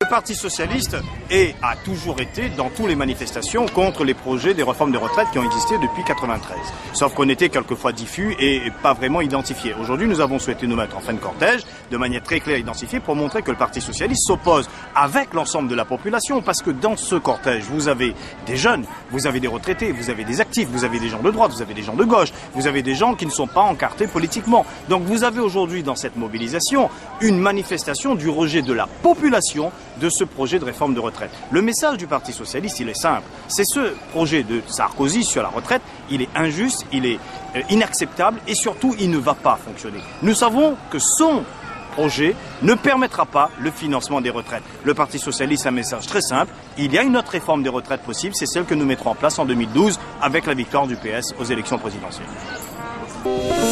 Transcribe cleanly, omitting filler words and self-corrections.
Parti socialiste a toujours été dans toutes les manifestations contre les projets des réformes de retraite qui ont existé depuis 1993. Sauf qu'on était quelquefois diffus et pas vraiment identifiés. Aujourd'hui, nous avons souhaité nous mettre en fin de cortège de manière très claire et identifiée pour montrer que le Parti socialiste s'oppose avec l'ensemble de la population, parce que dans ce cortège, vous avez des jeunes, vous avez des retraités, vous avez des actifs, vous avez des gens de droite, vous avez des gens de gauche, vous avez des gens qui ne sont pas encartés politiquement. Donc vous avez aujourd'hui dans cette mobilisation une manifestation du rejet de la population de ce projet de réforme de retraite. Le message du Parti socialiste, il est simple. C'est ce projet de Sarkozy sur la retraite, il est injuste, il est inacceptable et surtout, il ne va pas fonctionner. Nous savons que son projet ne permettra pas le financement des retraites. Le Parti socialiste a un message très simple. Il y a une autre réforme des retraites possible, c'est celle que nous mettrons en place en 2012 avec la victoire du PS aux élections présidentielles.